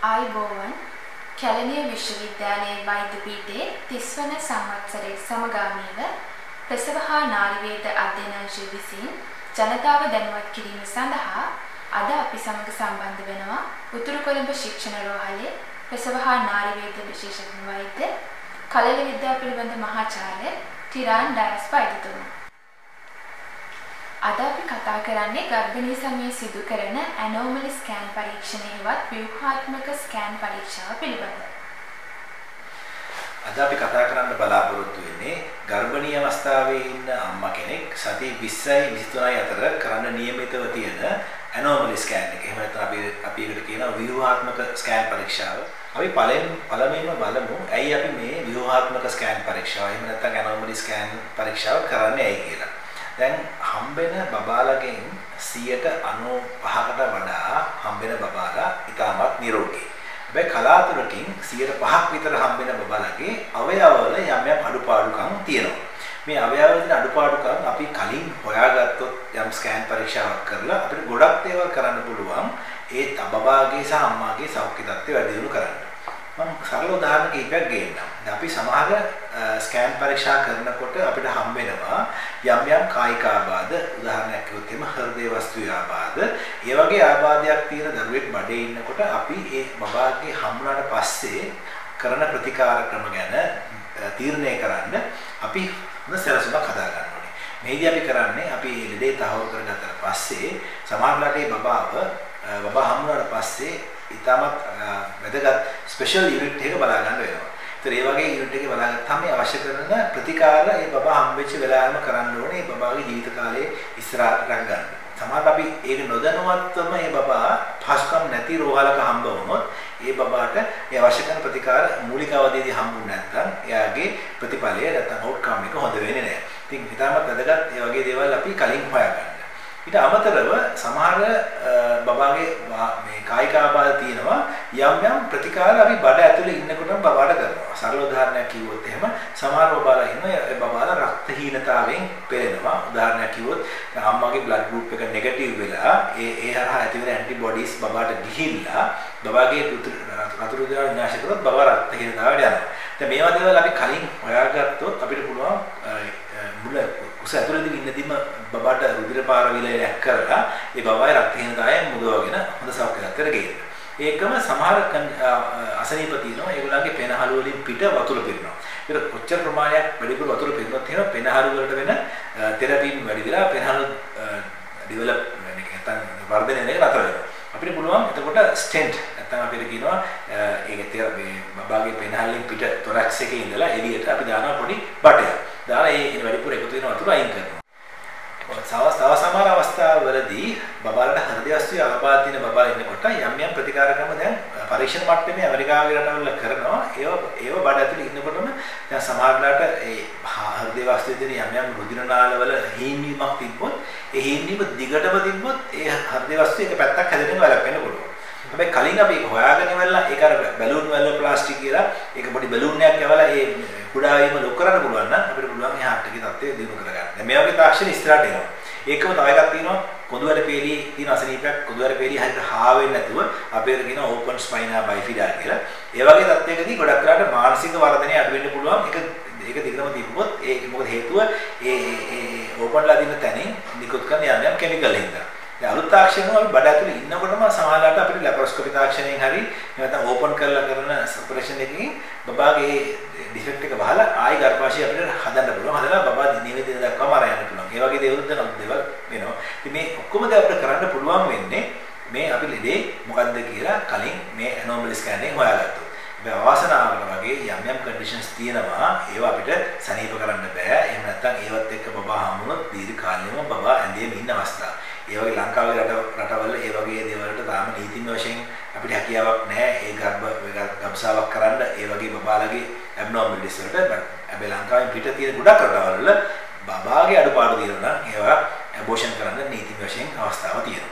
ආයිබෝවන් කැලණිය විශ්වවිද්‍යාලයේ වෛද්‍ය පීඨයේ 30 වන සංවත්සරයේ සමගාමීව ප්‍රසව හා නාරි වේද අධ්‍යයනාංශය විසින් ජනතාව දැනුවත් කිරීම සඳහා අද අපි සමග සම්බන්ධ වෙනවා උතුරු කොළඹ ශික්ෂණ රෝහලේ ප්‍රසව හා නාරි වේද විශේෂඥ වෛද්‍ය කලල විද්‍යා පිළිබඳ මහාචාර්ය ටිරාන් ඩයස් වෛද්‍යතුමා. අද අපි කතා කරන්නේ ගර්භණී සමයේ සිදු කරන anomaly scan පරීක්ෂණයවත් ව්‍යුහාත්මක scan පරීක්ෂාව පිළිබඳව. අද අපි කතා කරන්න බලාපොරොත්තු වෙන්නේ ගර්භණී අවස්ථාවේ ඉන්න අම්මා කෙනෙක් සති 20යි 23යි අතර කරන්න නියමිතව තියෙන anomaly scan එක. එහෙම නැත්නම් අපි ඒකට කියනවා ව්‍යුහාත්මක scan පරීක්ෂාව. අපි පළමුවෙන්ම බලමු ඇයි අපි මේ ව්‍යුහාත්මක scan පරීක්ෂාව එහෙම නැත්නම් anomaly scan පරීක්ෂාව කරන්නේ ඇයි කියලා. දැන් හම්බෙන බබාලගෙන් 95%කට වඩා හම්බෙන බබාලා ඉතාමත් නිරෝගී. හැබැයි කලාතුරකින් 5% විතර හම්බෙන බබාලගේ අවයවවල යම් අඩුපාඩුකම් තියෙනවා. මේ අවයවවල තියෙන අඩුපාඩුකම් අපි කලින් හොයාගත්තොත් යම් ස්කෑන් පරීක්ෂාවක් කරලා අපිට ගොඩක් දේවල් කරන්න පුළුවන් ඒ බබාගේ සහ අම්මාගේ සෞඛ්‍ය තත්ත්වය වැඩි දියුණු කරන්න. මම සරල උදාහරණ කිහිපයක් ගන්නම්. අපි සමහර ස්කෑන් පරීක්ෂා කරනකොට අපිට හම්බ වෙනවා යම් කායික ආබාධ, උදාහරණයක් කිව්වොත් එimhe හෘදේ වස්තුවේ ආබාධ, ඒ වගේ ආබාධයක් තියෙන දරුවෙක් බඩේ ඉන්නකොට අපි ඒ බබාගේ හම්බුනාට පස්සේ කරන ප්‍රතිකාර ක්‍රම ගැන තීරණය කරන්න අපි හොඳ සැලසුමක් හදා ගන්න ඕනේ. මේදී අපි කරන්නේ අපි ලෙඩේ තහවුරු කරගත්තාට පස්සේ සමහරවිට මේ බබා හම්බුනාට පස්සේ ඉතාමත් වැදගත් ස්පෙෂල් යුනිට් එක බලා ගන්න වෙනවා. ඒතර ඒ වගේ යුනිට් එකේ බලාගත්තාම මේ අවශ්‍ය කරන ප්‍රතිකාර ඒ බබා හම්බෙච්ච වෙලාවෙම කරන්න ඕනේ. ඒ බබාගේ ජීවිත කාලයේ ඉස්සරහට ගන්න. සමහරවිට අපි ඒක නොදැනුවත්වම ඒ බබා පහසුකම් නැති රෝහලක හම්බ වුණොත් ඒ බබාට ඒ අවශ්‍ය කරන ප්‍රතිකාර මූලික අවධියේදී හම්බුනේ නැත්නම් එයාගේ ප්‍රතිඵලය නැත්නම් අවුට්කම් එක හොඳ වෙන්නේ නැහැ. ඉතින් ඉතාමත් වැදගත් ඒ වගේ දේවල් අපි කලින් හොයාගන්න. ඊට අමතරව සමහර බබාගේ මේ කායික ආබාධ තියෙනවා යම් ප්‍රතිකාර අපි බඩ ඇතුලේ ඉන්නකොටම බබාට කරනවා. සරල උදාහරණයක් කිව්වොත් එහෙම සමහර බබාලා ඉන්නවා ඒ බබාලා රක්තහීනතාවයෙන් පෙළෙනවා. උදාහරණයක් කිව්වොත් අම්මාගේ බ්ලඩ් ගෲප් එක නෙගටිව් වෙලා ඒ හරහා ඇතිවෙන ඇන්ටිබොඩිස් බබාට ගිහිල්ලා බබාගේ වතුර දාලා විනාශ කරොත් බබා රක්තහීනතාවයට යනවා. දැන් මේවා දේවල් අපි කලින් හොයාගත්තොත් අපිට පුළුවන් මුල කුස ඇතුළේදී ඉන්නදීම බබාට රුධිර පාර විලයක් කරලා ඒ බබාගේ රක්තහීනතාවයෙන් මුදවගෙන හොඳ සෞඛ්‍ය තත්ත්වයට ගේන්න. ඒකම සමහර අසනීප තියෙනවා ඒගොල්ලන්ගේ පෙනහළු වලින් පිට වතුර පිරෙනවා. ඒක කොච්චර ප්‍රමාණයක් වැඩිපුර වතුර පිරෙනොත් එහෙම පෙනහළු වලට වෙන තෙරපීම් වැඩි වෙලා පෙනහළු ඩෙවලොප් නැත්නම් වර්ධනය වෙන එක නතර වෙනවා. අපිට පුළුවන් එතකොට ස්ටෙන්ට් නැත්නම් අපිට කියනවා ඒක මේ බබාගේ පෙනහළෙන් පිට තොරැක්ස් එකේ ඉඳලා එළියට අපි දානවා පොඩි බටයක්. දාලා ඒ වැඩිපුර එකතු වෙන වතුර අයින් කරනවා. සමහර අවස්ථාවලදී බබාලට හෘද වස්තුවේ ආබාධ තියෙන බබාලා ඉන්නකොට යම් ප්‍රතිකාර ක්‍රම දැන් පරීක්ෂණ මට්ටමේ ඇමරිකාවේ රටවල කරනවා. ඒව බඩ ඇතුලේ ඉන්නකොටම දැන් සමහරලාට ඒ හෘද වස්තුවේ තියෙන යම් රුධිර නාලවල හීන්වීමක් තිබ්බොත් ඒ හීන්වීම දිගටම තිබ්බොත් ඒ හෘද වස්තුවේ එක පැත්තක් හැදෙන්න වැළපෙන්න පුළුවන්. හැබැයි කලින් අපි ඒක හොයාගෙන ඉවරලා ඒක අර බැලූන් වල ප්ලාස්ටික් කියලා ඒක පොඩි බැලූන් එකක් යවලා ඒ කුඩා වීම ලොක් කරන්න පුළුවන් නම් අපිට පුළුවන් ඒ හાર્ට් එකේ තත්ත්වය දිනු කරගන්න. දැන් මේ වගේ තාක්ෂණ ඉස්සරහට එනවා. ඒකම තව එකක් තියෙනවා කොඳුවැර පෙළි තියෙන අසනීපයක් කොඳුවැර පෙළි හරියට හා වෙන්නේ නැතුව අපේට කියන ඕපන් ස්පයිනා බයිෆිඩා කියලා. ඒ වගේ තත්ත්වයකදී ගොඩක් වෙලාවට මානසික වර්ධනය අඩු වෙන්න පුළුවන්. ඒක දිගටම තිබ්බොත් ඒක මොකද හේතුව ඒ ඕපන්ලා දින තැනින් නිකුත් කරන යම් කිමිකල් හින්දා. දැන් අලුත් තාක්ෂණය අපි බඩ ඇතුලේ ඉන්නකොටම සමහරවිට අපිට ලැපරොස්කෝපි තාක්ෂණයෙන් හරි නැත්නම් ඕපන් කරලා කරන ඔපරේෂන් එකකින් බබාගේ ඩිෆෙක්ට් එක වහලා ආයි ගර්භාෂය අපිට හදන්න පුළුවන්. හදලා බබා නිවෙදින දක්වාම අර යන්න පුළුවන්. ඒ වගේ දේවල් වෙනවා. ඉතින් මේ ඔක්කොම දේ අපිට කරන්න පුළුවන් වෙන්නේ මේ අපි ලෙඩේ මොකද්ද කියලා කලින් මේ anomaly scan එකෙන් හොයාගත්තොත්. මේ අවාසනාවකට වගේ යම් කන්ඩිෂන්ස් තියෙනවා ඒවා අපිට සනීප කරන්න බෑ. එහෙම නැත්නම් ඒවත් එක්ක බබා හම්බුනොත් දීර්ඝ කාලෙම බබා ඇඳේම ඉන්න අවස්ථා. ඒ වගේ ලංකාවේ රටවල ඒ වගේ දේවල්ට තාම නීතින් වශයෙන් අපිට හැකියාවක් නැහැ. ඒ ගබ්සාවක් කරන්න ඒ වගේ බබාලගේ ඇබ්නෝමලිටිස් වලට. හැබැයි ලංකාවේ පිට තියෙන ගොඩක් රටවල බබාගේ අඩුපාඩු තියෙනවා නම් ඒවා ඇබෝෂන් කරන්න නීතින් වශයෙන් අවස්ථාවක් තියෙනවා.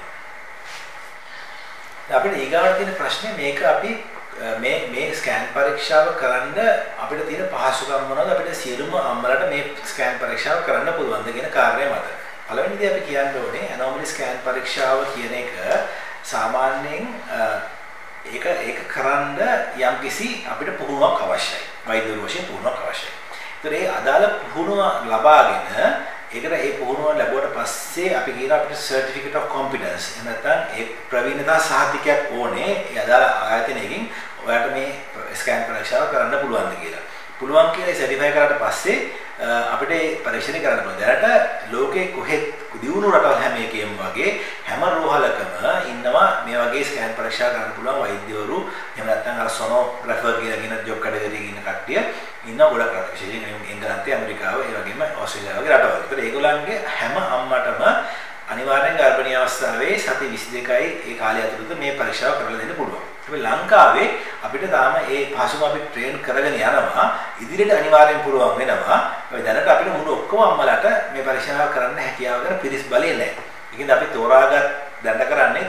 අපිට ඊගාවට තියෙන ප්‍රශ්නේ මේක අපි මේ ස්කෑන් පරීක්ෂාව කරන්න අපිට තියෙන පහසුකම් මොනවද? අපිට සියලුම අම්මලට මේ ස්කෑන් පරීක්ෂාව කරන්න පුළුවන්ද කියන කාරණය මත. පළවෙනි දේ අපි කියන්න ඕනේ anomaly scan පරීක්ෂාව කියන එක සාමාන්‍යයෙන් ඒක කරන්න යම්කිසි අපිට පුහුණුවක් අවශ්‍යයි. වෛද්‍යවරු වශයෙන් පුහුණුවක් අවශ්‍යයි. ඒතර ඒ අදාළ පුහුණුව ලබාගෙන ඒකට ඒ පුහුණුව ලැබුවට පස්සේ අපි කියන අපිට certificate of competence එහෙම නැත්නම් ඒ ප්‍රවීණතා සහතිකයක් ඕනේ. ඒ අදාළ ආයතනයකින් ඔයාලට මේ ස්කෑන් පරීක්ෂාව කරන්න පුළුවන්ද කියලා. පුළුවන් කියලා සර්ටිෆයි කරාට පස්සේ අපිට මේ පරීක්ෂණය කරන්න පුළුවන්. දැනට ලෝකේ කොහෙත් දියුණු රටවල් හැම එකෙම වගේ හැම රෝහලකම ඉන්නවා මේ වගේ ස්කෑන් පරීක්ෂා කරන්න පුළුවන් වෛද්‍යවරු. එහෙම නැත්නම් අර සොනෝග්‍රැෆර් කියන ජොබ් කැටගරියක ඉන්න කට්ටිය ඉන්නවා ගොඩක් රට. විශේෂයෙන් එංගලන්තය, ඇමරිකාව, ඒ වගේම ඕස්ට්‍රේලියාව වගේ රටවල්. ඒතර ඒගොල්ලන්ගේ හැම අම්මටම අනිවාර්යෙන් ගර්භණී අවස්ථාවේ සති 22යි ඒ කාලය ඇතුළත මේ පරීක්ෂාව කරලා දෙන්න පුළුවන්. හැබැයි ලංකාවේ අපිට තාම ඒ පහසුම අපි ට්‍රේන් කරගෙන යනවා. ඉදිරියට අනිවාර්යෙන් පුළුවන් වෙනවා. ඒ දැනට අපිට මුළු ඔක්කොම අම්මලාට මේ පරීක්ෂාව කරන්න හැකියාව කරන පිරිස් බලය නැහැ. ඒකෙන්ද අපි තෝරාගත්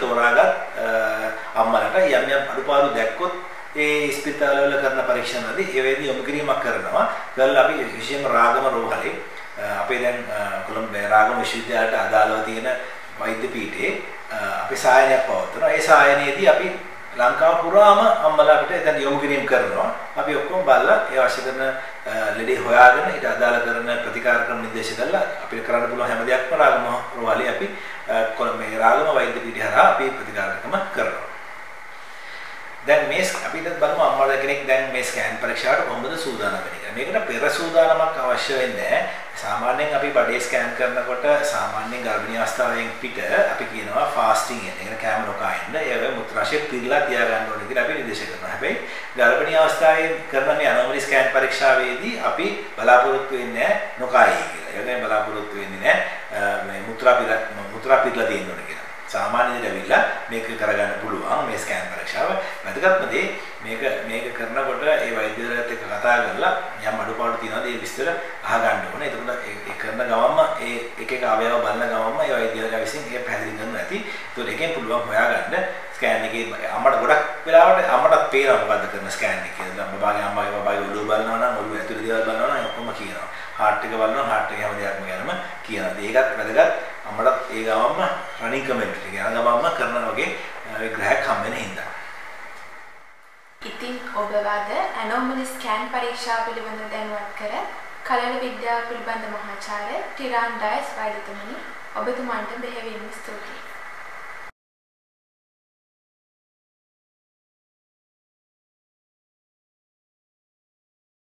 අම්මලාට යම් යම් අඩුපාඩු දැක්කොත් ඒ ස්පිතාලවල කරන පරීක්ෂණවලදී ඒ වේදී යොමු කිරීමක් කරනවා. කරලා අපි විශේෂයෙන්ම රාගම රෝහලේ අපේ දැන් කොළඹ රාගම විශ්වවිද්‍යාලයට අදාළව තියෙන වෛද්‍ය පීඨයේ අපි සායනයක් පවත්වනවා. ඒ සායනයේදී අපි ලංකාව පුරාම අම්මලා අපිට එතන යොමු කිරීම කරනවා. අපි ඔක්කොම බලලා ඒ අවශ්‍ය කරන ලෙඩේ හොයාගෙන ඊට අදාළ කරන ප්‍රතිකාර ක්‍රම නිර්දේශ කරලා අපිට කරන්න පුළුවන් හැම දෙයක්ම රාගම රෝහලේ අපි කොළඹ රාගම වෛද්‍ය පීඨය හරහා අපි ප්‍රතිකාර ක්‍රම කරනවා. දැන් මේ අපි බලමු අම්මලා කෙනෙක් දැන් මේ ස්කෑන් පරීක්ෂාවට කොහොමද සූදානම් වෙන්නේ. මේකට පෙර සූදානමක් අවශ්‍ය වෙන්නේ නැහැ. සාමාන්‍යයෙන් අපි බඩේ ස්කෑන් කරනකොට සාමාන්‍යයෙන් ගර්භණී අවස්ථාවෙන් පිට අපි කියනවා ෆාස්ටිං එක. ඒක කැම නොකා ඉන්න. ඒ වගේ මුත්‍රාශය පිරලා තියාගන්න ඕනේ කියලා අපි නිර්දේශ කරනවා. හැබැයි ගර්භණී අවස්ථාවේ කරන මේ අනෝමලි ස්කෑන් පරීක්ෂාවේදී අපි බලාපොරොත්තු වෙන්නේ නැහැ නොකායි කියලා. ඒ වගේම බලාපොරොත්තු වෙන්නේ නැහැ මේ මුත්‍රා පිරලා තියෙන්න ඕනේ කියලා. සාමාන්‍ය විදිහට ඇවිල්ලා මේක කරගන්න පුළුවන් මේ ස්කෑන් පරීක්ෂාව. වැදගත්ම දේ මේක කරනකොට ඒ වෛද්‍යවරයාත් එක්ක කතා කරලා යම් අඩුපාඩු තියෙනවද ඒ විස්තර අහගන්න ඕනේ. එතකොට ඒ කරන ගමන්ම ඒ එක එක අවයව බලන ගමන්ම ඒ වෛද්‍යවරයා විසින් ඒක පැහැදිලි කරනවා ඇති. ඒතකොට එකෙන් පුළුවන් හොයාගන්න ස්කෑන් එකේ අම්මට ගොඩක් වෙලාවට අම්මටත් පේනවා මොකද්ද කරන ස්කෑන් එක කියලා. බබාගේ අම්මාගේ ඔළුව බලනවා නම් ඔළුව ඇතුලේ දේවල් බලනවා නම් ඔක්කොම කියනවා. හાર્ට් එක බලනවා හાર્ට් එකේ හැම දෙයක්ම ගැනම කියනවා. ඒකත් වැදගත්. අම්මටත් ඒ ගමන්ම රනින් කමෙන්ට් එක යන ගමන්ම කරන වගේ විග්‍රහයක් හම් වෙන හින්දා. ඉතින් ඔබ වද ඇනෝමලි ස්කෑන් පරීක්ෂා පිළිබඳව දැනුවත් කර කලල විද්‍යාව පිළිබඳ මහාචාර්ය ටිරාන් ඩයස් වෛද්‍යතුමනි ඔබතුමන්ට බෙහෙවින්ම ස්තුතියි.